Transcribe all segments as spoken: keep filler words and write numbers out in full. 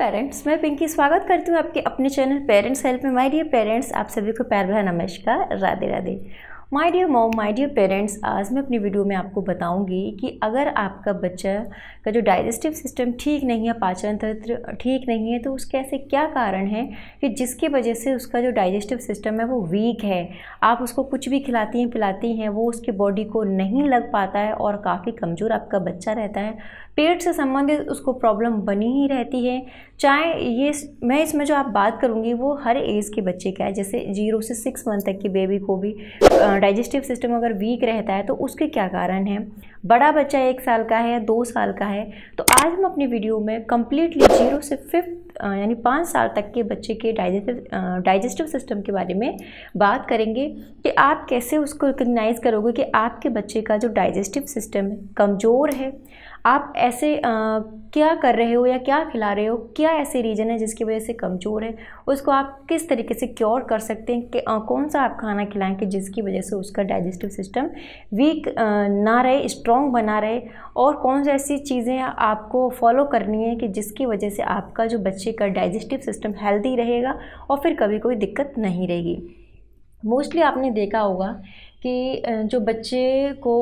Parents, मैं पिंकी स्वागत करती हूँ आपके अपने चैनल पेरेंट्स हेल्प में। माय डियर पेरेंट्स, आप सभी को प्यार भरा नमस्कार, Radhe Radhe. My dear mom, my dear parents, आज मैं अपनी वीडियो में आपको बताऊंगी कि अगर आपका बच्चा का जो डाइजेस्टिव सिस्टम ठीक नहीं है, पाचन तंत्र ठीक नहीं है, तो उसके ऐसे क्या कारण हैं कि जिसकी वजह से उसका जो डाइजेस्टिव सिस्टम है वो वीक है। आप उसको कुछ भी खिलाती हैं पिलाती हैं, वो उसके बॉडी को नहीं लग पाता है और काफ़ी कमज़ोर आपका बच्चा रहता है। पेट से संबंधित उसको प्रॉब्लम बनी ही रहती है। चाहे ये मैं इसमें जो आप बात करूँगी वो हर एज के बच्चे का है, जैसे जीरो से सिक्स मंथ तक की बेबी को भी डाइजेस्टिव सिस्टम अगर वीक रहता है तो उसके क्या कारण हैं। बड़ा बच्चा एक साल का है, दो साल का है, तो आज हम अपनी वीडियो में कम्प्लीटली जीरो से फिफ्थ यानी पाँच साल तक के बच्चे के डाइजेस्टिव डाइजेस्टिव सिस्टम के बारे में बात करेंगे कि आप कैसे उसको रिकग्नाइज़ करोगे कि आपके बच्चे का जो डाइजेस्टिव सिस्टम कमज़ोर है। आप ऐसे आ, क्या कर रहे हो या क्या खिला रहे हो, क्या ऐसे रीज़न है जिसकी वजह से कमज़ोर है, उसको आप किस तरीके से क्योर कर सकते हैं कि आ, कौन सा आप खाना खिलाएं कि जिसकी वजह से उसका डाइजेस्टिव सिस्टम वीक ना रहे, स्ट्रॉन्ग बना रहे, और कौन सी ऐसी चीज़ें आपको फॉलो करनी है कि जिसकी वजह से आपका जो बच्चे का डाइजेस्टिव सिस्टम हेल्दी रहेगा और फिर कभी कोई दिक्कत नहीं रहेगी। मोस्टली आपने देखा होगा कि जो बच्चे को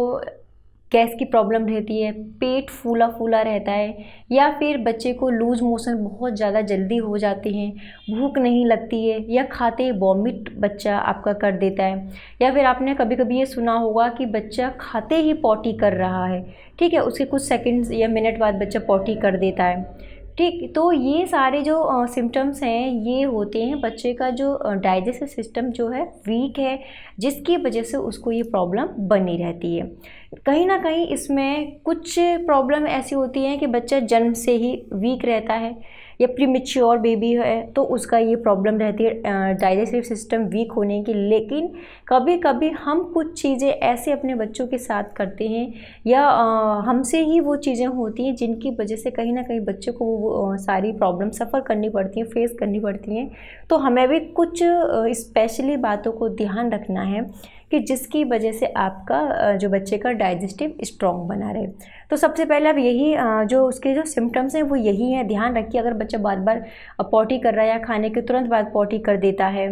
गैस की प्रॉब्लम रहती है, पेट फूला फूला रहता है, या फिर बच्चे को लूज मोशन बहुत ज़्यादा जल्दी हो जाते हैं, भूख नहीं लगती है, या खाते ही वॉमिट बच्चा आपका कर देता है, या फिर आपने कभी कभी ये सुना होगा कि बच्चा खाते ही पॉटी कर रहा है, ठीक है, उसके कुछ सेकंड्स या मिनट बाद बच्चा पॉटी कर देता है। ठीक, तो ये सारे जो सिम्टम्स हैं ये होते हैं बच्चे का जो डाइजेस्टिव सिस्टम जो है वीक है, जिसकी वजह से उसको ये प्रॉब्लम बनी रहती है। कहीं ना कहीं इसमें कुछ प्रॉब्लम ऐसी होती हैं कि बच्चा जन्म से ही वीक रहता है, या प्रीमेच्योर बेबी है तो उसका ये प्रॉब्लम रहती है डाइजेस्टिव सिस्टम वीक होने की। लेकिन कभी कभी हम कुछ चीज़ें ऐसे अपने बच्चों के साथ करते हैं या हमसे ही वो चीज़ें होती हैं जिनकी वजह से कहीं ना कहीं बच्चों को वो सारी प्रॉब्लम सफ़र करनी पड़ती हैं, फेस करनी पड़ती हैं। तो हमें भी कुछ स्पेशली बातों को ध्यान रखना है कि जिसकी वजह से आपका जो बच्चे का डाइजेस्टिव स्ट्रॉन्ग बना रहे। तो सबसे पहले अब यही जो उसके जो सिम्टम्स हैं वो यही हैं। ध्यान रखिए, अगर बच्चा बार बार पॉटी कर रहा है या खाने के तुरंत बाद पॉटी कर देता है,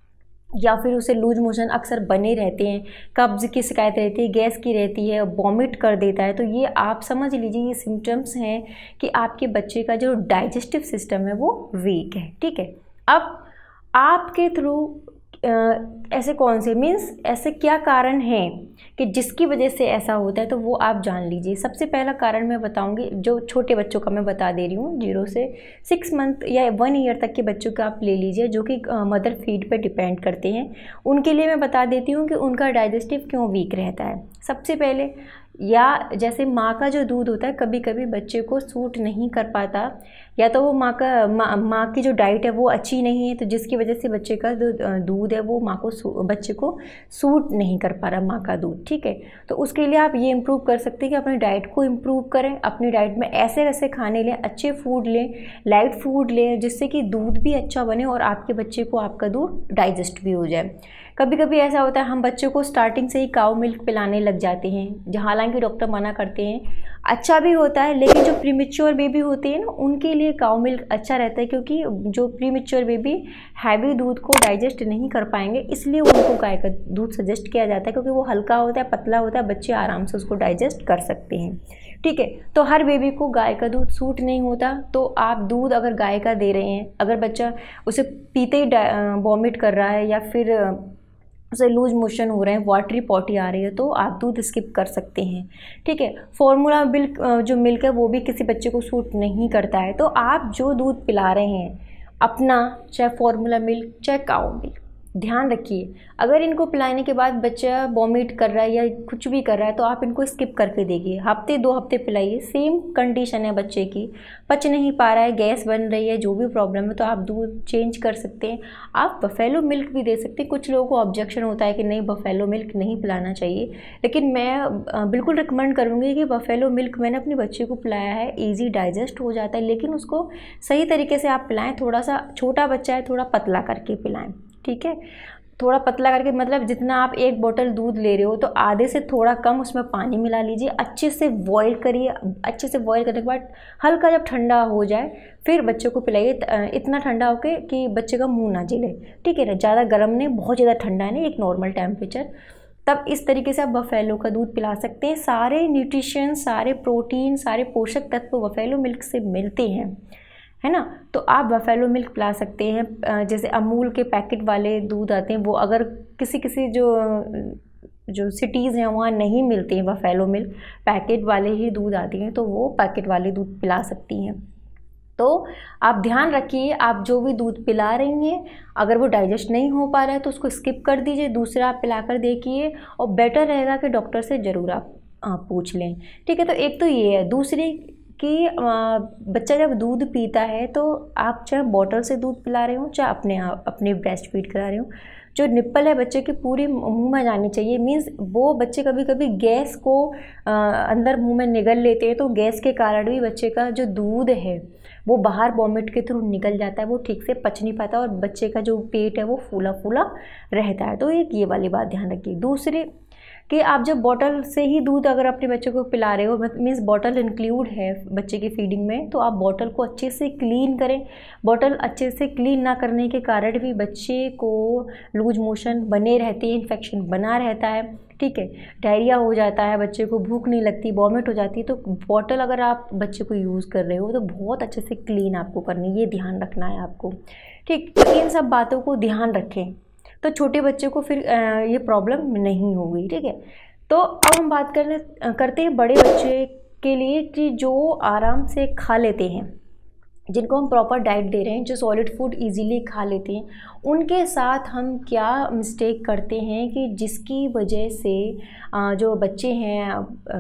या फिर उसे लूज मोशन अक्सर बने रहते हैं, कब्ज़ की शिकायत रहती है, गैस की रहती है, वॉमिट कर देता है, तो ये आप समझ लीजिए ये सिम्टम्स हैं कि आपके बच्चे का जो डाइजेस्टिव सिस्टम है वो वीक है। ठीक है, अब आपके थ्रू ऐसे कौन से मीन्स ऐसे क्या कारण हैं कि जिसकी वजह से ऐसा होता है, तो वो आप जान लीजिए। सबसे पहला कारण मैं बताऊंगी, जो छोटे बच्चों का मैं बता दे रही हूँ, जीरो से सिक्स मंथ या वन ईयर तक के बच्चों का आप ले लीजिए, जो कि मदर फीड पे डिपेंड करते हैं। उनके लिए मैं बता देती हूँ कि उनका डाइजेस्टिव क्यों वीक रहता है। सबसे पहले, या जैसे माँ का जो दूध होता है कभी कभी बच्चे को सूट नहीं कर पाता, या तो वो माँ का माँ माँ की जो डाइट है वो अच्छी नहीं है, तो जिसकी वजह से बच्चे का जो दूध है वो माँ को बच्चे को सूट नहीं कर पा रहा माँ का दूध। ठीक है, तो उसके लिए आप ये इम्प्रूव कर सकते हैं कि अपनी डाइट को इम्प्रूव करें, अपनी डाइट में ऐसे वैसे खाने लें, अच्छे फूड लें, लाइट फूड लें, जिससे कि दूध भी अच्छा बने और आपके बच्चे को आपका दूध डाइजेस्ट भी हो जाए। कभी कभी ऐसा होता है हम बच्चों को स्टार्टिंग से ही काऊ मिल्क पिलाने लग जाते हैं, जहाँ हालांकि डॉक्टर मना करते हैं, अच्छा भी होता है, लेकिन जो प्रीमेच्योर बेबी होती है ना उनके लिए काऊ मिल्क अच्छा रहता है, क्योंकि जो प्रीमेच्योर बेबी हैवी दूध को डाइजेस्ट नहीं कर पाएंगे, इसलिए उनको गाय का दूध सजेस्ट किया जाता है, क्योंकि वो हल्का होता है, पतला होता है, बच्चे आराम से उसको डाइजेस्ट कर सकते हैं। ठीक है, तो हर बेबी को गाय का दूध सूट नहीं होता, तो आप दूध अगर गाय का दे रहे हैं, अगर बच्चा उसे पीते ही वॉमिट कर रहा है या फिर उसे लूज मोशन हो रहे हैं, वाटरी पॉटी आ रही है, तो आप दूध स्किप कर सकते हैं। ठीक है, फॉर्मूला मिल्क जो मिल्क है वो भी किसी बच्चे को सूट नहीं करता है, तो आप जो दूध पिला रहे हैं अपना, चाहे फॉर्मूला मिल्क चाहे काऊ मिल्क, ध्यान रखिए। अगर इनको पिलाने के बाद बच्चा वॉमिट कर रहा है या कुछ भी कर रहा है तो आप इनको स्किप करके देखिए, हफ्ते दो हफ्ते पिलाइए। सेम कंडीशन है बच्चे की, पच नहीं पा रहा है, गैस बन रही है, जो भी प्रॉब्लम है, तो आप दूध चेंज कर सकते हैं। आप बफेलो मिल्क भी दे सकते हैं। कुछ लोगों को ऑब्जेक्शन होता है कि नहीं बफेलो मिल्क नहीं पिलाना चाहिए, लेकिन मैं बिल्कुल रिकमेंड करूँगी कि बफेलो मिल्क मैंने अपने बच्चे को पिलाया है, ईजी डाइजेस्ट हो जाता है, लेकिन उसको सही तरीके से आप पिलाएँ। थोड़ा सा छोटा बच्चा है, थोड़ा पतला करके पिलाएँ। ठीक है, थोड़ा पतला करके, मतलब जितना आप एक बोतल दूध ले रहे हो तो आधे से थोड़ा कम उसमें पानी मिला लीजिए, अच्छे से बॉईल करिए। अच्छे से बॉईल करने के बाद हल्का जब ठंडा हो जाए फिर बच्चे को पिलाइए, इतना ठंडा होके कि बच्चे का मुंह ना जले, ठीक है ना, ज़्यादा गर्म नहीं, बहुत ज़्यादा ठंडा नहीं, एक नॉर्मल टेम्परेचर। तब इस तरीके से आप बफेलो का दूध पिला सकते हैं। सारे न्यूट्रिशन, सारे प्रोटीन, सारे पोषक तत्व बफेलो मिल्क से मिलते हैं, है ना। तो आप बफेलो मिल्क पिला सकते हैं। जैसे अमूल के पैकेट वाले दूध आते हैं, वो अगर किसी किसी जो जो सिटीज़ हैं वहाँ नहीं मिलते हैं बफेलो मिल्क, पैकेट वाले ही दूध आते हैं, तो वो पैकेट वाले दूध पिला सकती हैं। तो आप ध्यान रखिए, आप जो भी दूध पिला रही हैं अगर वो डाइजेस्ट नहीं हो पा रहा है तो उसको स्किप कर दीजिए, दूसरा आप पिला कर देखिए, और बेटर रहेगा कि डॉक्टर से ज़रूर आप, आप पूछ लें, ठीक है। तो एक तो ये है। दूसरी कि बच्चा जब दूध पीता है तो आप चाहे बॉटल से दूध पिला रहे हो, चाहे अपने आप अपने ब्रेस्ट फीड करा रहे हो, जो निप्पल है बच्चे के पूरी मुंह में जानी चाहिए। मीन्स वो बच्चे कभी कभी गैस को आ, अंदर मुंह में निगल लेते हैं, तो गैस के कारण भी बच्चे का जो दूध है वो बाहर वॉमिट के थ्रू निकल जाता है, वो ठीक से पच नहीं पाता और बच्चे का जो पेट है वो फूला फूला रहता है। तो एक ये वाली बात ध्यान रखिए। दूसरी कि आप जब बॉटल से ही दूध अगर अपने बच्चे को पिला रहे हो, मीन्स बॉटल इंक्लूड है बच्चे की फीडिंग में, तो आप बॉटल को अच्छे से क्लीन करें। बॉटल अच्छे से क्लीन ना करने के कारण भी बच्चे को लूज मोशन बने रहते हैं, इन्फेक्शन बना रहता है, ठीक है, डायरिया हो जाता है, बच्चे को भूख नहीं लगती, वॉमिट हो जाती है। तो बॉटल अगर आप बच्चे को यूज़ कर रहे हो तो बहुत अच्छे से क्लीन आपको करनी है, ये ध्यान रखना है आपको, ठीक। तो इन सब बातों को ध्यान रखें तो छोटे बच्चे को फिर ये प्रॉब्लम नहीं होगी, ठीक है। तो अब हम बात करने करते हैं बड़े बच्चे के लिए कि जो आराम से खा लेते हैं, जिनको हम प्रॉपर डाइट दे रहे हैं, जो सॉलिड फूड इजीली खा लेते हैं, उनके साथ हम क्या मिस्टेक करते हैं कि जिसकी वजह से जो बच्चे हैं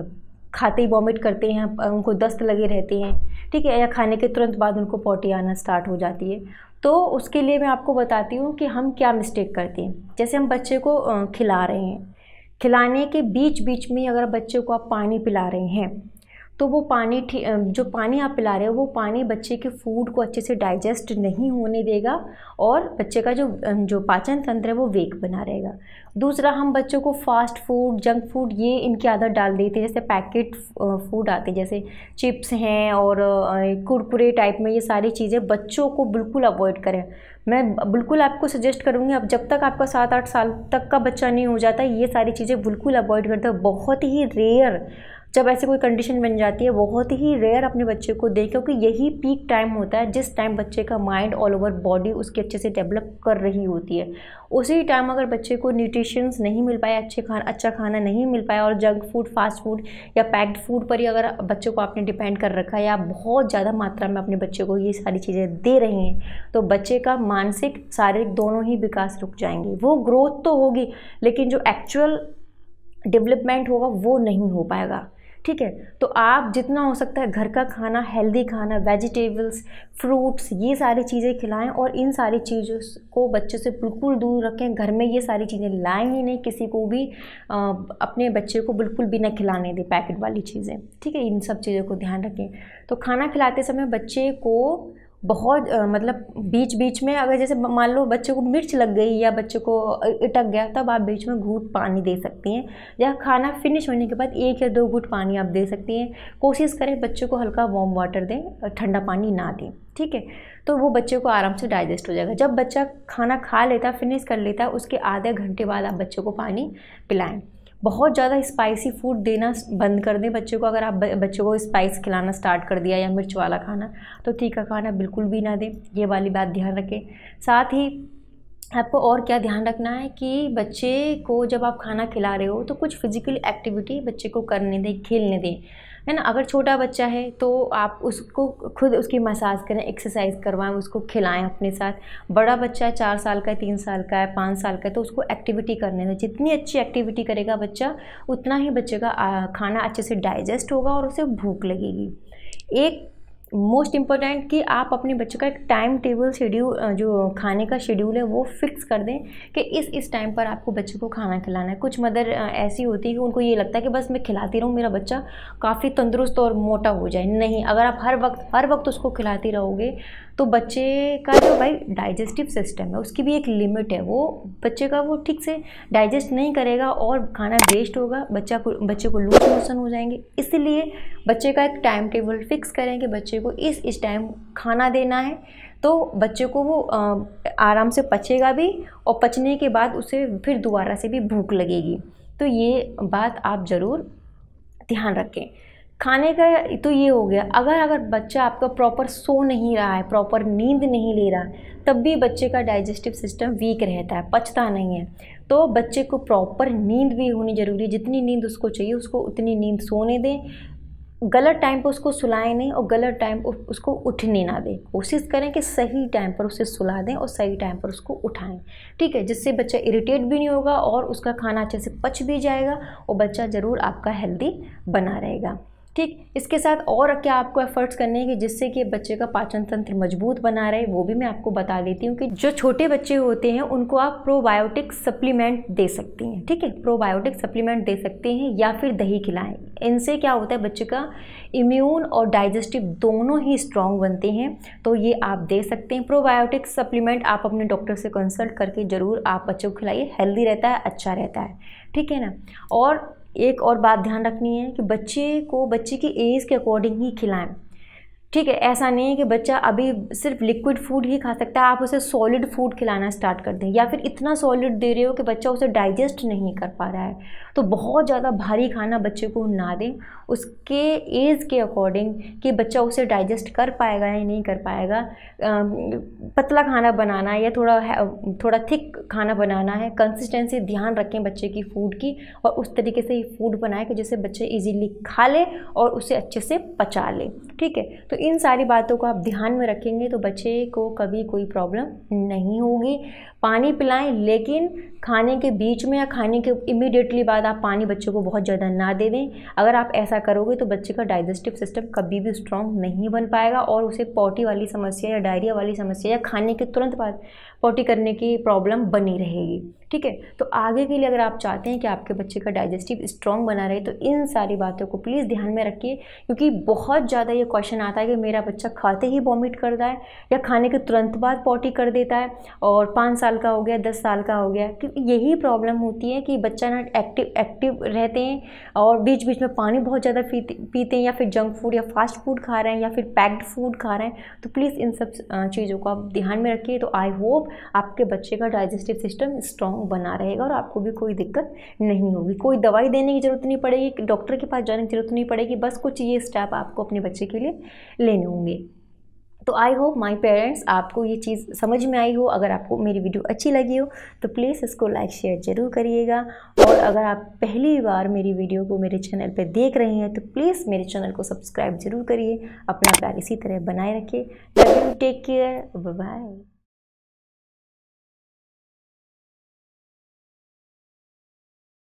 खाते ही वॉमिट करते हैं, उनको दस्त लगे रहते हैं, ठीक है, या खाने के तुरंत बाद उनको पॉटी आना स्टार्ट हो जाती है। तो उसके लिए मैं आपको बताती हूँ कि हम क्या मिस्टेक करते हैं। जैसे हम बच्चे को खिला रहे हैं, खिलाने के बीच बीच में अगर बच्चे को आप पानी पिला रहे हैं तो वो पानी, जो पानी आप पिला रहे हो वो पानी बच्चे के फूड को अच्छे से डाइजेस्ट नहीं होने देगा और बच्चे का जो जो पाचन तंत्र है वो वीक बना रहेगा। दूसरा, हम बच्चों को फास्ट फूड, जंक फूड ये इनकी आदत डाल देते हैं। जैसे पैकेट फूड आते हैं, जैसे चिप्स हैं और कुरकुरे टाइप में, ये सारी चीज़ें बच्चों को बिल्कुल अवॉइड करें। मैं बिल्कुल आपको सजेस्ट करूँगी, अब जब तक आपका सात आठ साल तक का बच्चा नहीं हो जाता ये सारी चीज़ें बिल्कुल अवॉइड करते हैं। बहुत ही रेयर जब ऐसे कोई कंडीशन बन जाती है, बहुत ही रेयर अपने बच्चे को दें, क्योंकि यही पीक टाइम होता है जिस टाइम बच्चे का माइंड ऑल ओवर बॉडी उसके अच्छे से डेवलप कर रही होती है। उसी टाइम अगर बच्चे को न्यूट्रिशंस नहीं मिल पाया, अच्छे खाना अच्छा खाना नहीं मिल पाया और जंक फूड, फास्ट फूड या पैक्ड फूड पर ही अगर बच्चे को आपने डिपेंड कर रखा है या बहुत ज़्यादा मात्रा में अपने बच्चे को ये सारी चीज़ें दे रही हैं, तो बच्चे का मानसिक शारीरिक दोनों ही विकास रुक जाएंगे। वो ग्रोथ तो होगी लेकिन जो एक्चुअल डेवलपमेंट होगा वो नहीं हो पाएगा, ठीक है। तो आप जितना हो सकता है घर का खाना, हेल्दी खाना, वेजिटेबल्स, फ्रूट्स, ये सारी चीज़ें खिलाएं और इन सारी चीज़ों को बच्चे से बिल्कुल दूर रखें। घर में ये सारी चीज़ें लाएं ही नहीं, किसी को भी आ, अपने बच्चे को बिल्कुल भी ना खिलाने दें पैकेट वाली चीज़ें, ठीक है। इन सब चीज़ों को ध्यान रखें। तो खाना खिलाते समय बच्चे को बहुत आ, मतलब बीच बीच में अगर जैसे मान लो बच्चे को मिर्च लग गई या बच्चे को इटक गया, तब आप बीच में घूंट पानी दे सकती हैं, या खाना फिनिश होने के बाद एक या दो घूंट पानी आप दे सकती हैं। कोशिश करें बच्चे को हल्का वार्म वाटर दें, ठंडा पानी ना दें, ठीक है। तो वो बच्चे को आराम से डाइजेस्ट हो जाएगा। जब बच्चा खाना खा लेता, फिनिश कर लेता है, उसके आधे घंटे बाद आप बच्चे को पानी पिलाएं। बहुत ज़्यादा स्पाइसी फूड देना बंद कर दें बच्चे को। अगर आप बच्चों को स्पाइस खिलाना स्टार्ट कर दिया या मिर्च वाला खाना, तो तीखा खाना बिल्कुल भी ना दें, ये वाली बात ध्यान रखें। साथ ही आपको और क्या ध्यान रखना है कि बच्चे को जब आप खाना खिला रहे हो तो कुछ फिजिकल एक्टिविटी बच्चे को करने दें, खेलने दें, है ना। अगर छोटा बच्चा है तो आप उसको खुद उसकी मसाज करें, एक्सरसाइज करवाएं, उसको खिलाएं अपने साथ। बड़ा बच्चा है, चार साल का है, तीन साल का है, पाँच साल का है, तो उसको एक्टिविटी करने दें। जितनी अच्छी एक्टिविटी करेगा बच्चा, उतना ही बच्चे का खाना अच्छे से डाइजेस्ट होगा और उसे भूख लगेगी। एक मोस्ट इम्पोर्टेंट कि आप अपने बच्चे का एक टाइम टेबल शेड्यूल, जो खाने का शेड्यूल है वो फिक्स कर दें कि इस इस टाइम पर आपको बच्चे को खाना खिलाना है। कुछ मदर ऐसी होती है कि उनको ये लगता है कि बस मैं खिलाती रहूँ, मेरा बच्चा काफ़ी तंदुरुस्त और मोटा हो जाए। नहीं, अगर आप हर वक्त हर वक्त उसको खिलाती रहोगे तो बच्चे का जो भाई डाइजेस्टिव सिस्टम है उसकी भी एक लिमिट है, वो बच्चे का वो ठीक से डाइजेस्ट नहीं करेगा और खाना वेस्ट होगा, बच्चा को बच्चे को लूज मोशन हो जाएंगे। इसलिए बच्चे का एक टाइम टेबल फिक्स करें कि बच्चे को इस इस टाइम खाना देना है, तो बच्चे को वो आ, आराम से पचेगा भी और पचने के बाद उसे फिर दोबारा से भी भूख लगेगी। तो ये बात आप ज़रूर ध्यान रखें। खाने का तो ये हो गया। अगर अगर बच्चा आपका प्रॉपर सो नहीं रहा है, प्रॉपर नींद नहीं ले रहा है, तब भी बच्चे का डाइजेस्टिव सिस्टम वीक रहता है, पचता नहीं है। तो बच्चे को प्रॉपर नींद भी होनी ज़रूरी है। जितनी नींद उसको चाहिए उसको उतनी नींद सोने दें। गलत टाइम पर उसको सुलाएं नहीं और गलत टाइम पर उसको उठने ना दें। कोशिश करें कि सही टाइम पर उसे सुला दें और सही टाइम पर उसको उठाएं, ठीक है, जिससे बच्चा इरिटेट भी नहीं होगा और उसका खाना अच्छे से पच भी जाएगा और बच्चा ज़रूर आपका हेल्दी बना रहेगा। ठीक, इसके साथ और क्या आपको एफर्ट्स करने हैं कि जिससे कि बच्चे का पाचन तंत्र मजबूत बना रहे, वो भी मैं आपको बता देती हूँ कि जो छोटे बच्चे होते हैं उनको आप प्रोबायोटिक सप्लीमेंट दे सकती हैं। ठीक है, प्रोबायोटिक सप्लीमेंट दे सकते हैं या फिर दही खिलाएं। इनसे क्या होता है, बच्चे का इम्यून और डाइजेस्टिव दोनों ही स्ट्रॉन्ग बनते हैं, तो ये आप दे सकते हैं। प्रोबायोटिक सप्लीमेंट आप अपने डॉक्टर से कंसल्ट करके ज़रूर आप बच्चों को खिलाइए, हेल्दी रहता है, अच्छा रहता है, ठीक है ना। और एक और बात ध्यान रखनी है कि बच्चे को बच्चे की एज के अकॉर्डिंग ही खिलाएं, ठीक है। ऐसा नहीं है कि बच्चा अभी सिर्फ लिक्विड फूड ही खा सकता है, आप उसे सॉलिड फूड खिलाना स्टार्ट कर दें, या फिर इतना सॉलिड दे रहे हो कि बच्चा उसे डाइजेस्ट नहीं कर पा रहा है, तो बहुत ज़्यादा भारी खाना बच्चे को ना दें। उसके एज के अकॉर्डिंग कि बच्चा उसे डाइजेस्ट कर पाएगा या नहीं कर पाएगा, पतला खाना बनाना है या थोड़ा थोड़ा थिक खाना बनाना है, कंसिस्टेंसी ध्यान रखें बच्चे की फूड की और उस तरीके से ही फूड बनाएं कि जिससे बच्चे इजीली खा ले और उसे अच्छे से पचा ले, ठीक है। तो इन सारी बातों को आप ध्यान में रखेंगे तो बच्चे को कभी कोई प्रॉब्लम नहीं होगी। पानी पिलाएं, लेकिन खाने के बीच में या खाने के इमीडिएटली बाद आप पानी बच्चे को बहुत ज़्यादा ना दे दें। अगर आप ऐसा करोगे तो बच्चे का डाइजेस्टिव सिस्टम कभी भी स्ट्रॉन्ग नहीं बन पाएगा और उसे पॉटी वाली समस्या या डायरिया वाली समस्या या खाने के तुरंत बाद पॉटी करने की प्रॉब्लम बनी रहेगी, ठीक है। तो आगे के लिए अगर आप चाहते हैं कि आपके बच्चे का डाइजेस्टिव स्ट्रॉन्ग बना रहे तो इन सारी बातों को प्लीज़ ध्यान में रखिए, क्योंकि बहुत ज़्यादा ये क्वेश्चन आता है कि मेरा बच्चा खाते ही वॉमिट करता है या खाने के तुरंत बाद पॉटी कर देता है और पाँच साल का हो गया, दस साल का हो गया। क्योंकि यही प्रॉब्लम होती है कि बच्चा ना एक्टिव एक्टिव रहते हैं और बीच बीच में पानी बहुत ज़्यादा पीते पीते हैं या फिर जंक फूड या फास्ट फूड खा रहे हैं या फिर पैक्ड फूड खा रहे हैं। तो प्लीज़ इन सब चीज़ों को आप ध्यान में रखिए। तो आई होप आपके बच्चे का डाइजेस्टिव सिस्टम स्ट्रॉन्ग बना रहेगा और आपको भी कोई दिक्कत नहीं होगी। कोई दवाई देने की ज़रूरत नहीं पड़ेगी, डॉक्टर के पास जाने की ज़रूरत नहीं पड़ेगी, बस कुछ ये स्टेप आपको अपने बच्चे के लिए लेने होंगे। तो आई होप माय पेरेंट्स आपको ये चीज़ समझ में आई हो। अगर आपको मेरी वीडियो अच्छी लगी हो तो प्लीज़ इसको लाइक शेयर ज़रूर करिएगा, और अगर आप पहली बार मेरी वीडियो को मेरे चैनल पे देख रहे हैं तो प्लीज़ मेरे चैनल को सब्सक्राइब ज़रूर करिए। अपना प्यार इसी तरह बनाए रखिए। Love you, take care, bye bye.